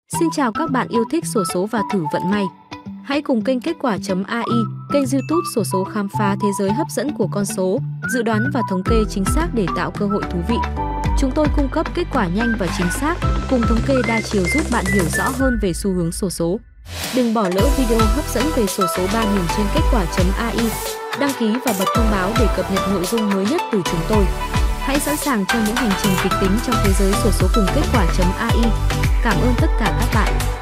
Xin chào các bạn yêu thích xổ số và thử vận may. Hãy cùng kênh Kết quả.ai, kênh YouTube xổ số khám phá thế giới hấp dẫn của con số, dự đoán và thống kê chính xác để tạo cơ hội thú vị. Chúng tôi cung cấp kết quả nhanh và chính xác, cùng thống kê đa chiều giúp bạn hiểu rõ hơn về xu hướng xổ số. Đừng bỏ lỡ video hấp dẫn về xổ số 3000 trên Kết quả.ai. Đăng ký và bật thông báo để cập nhật nội dung mới nhất từ chúng tôi. Hãy sẵn sàng cho những hành trình kịch tính trong thế giới xổ số cùng Kết quả.ai. Cảm ơn tất cả các bạn.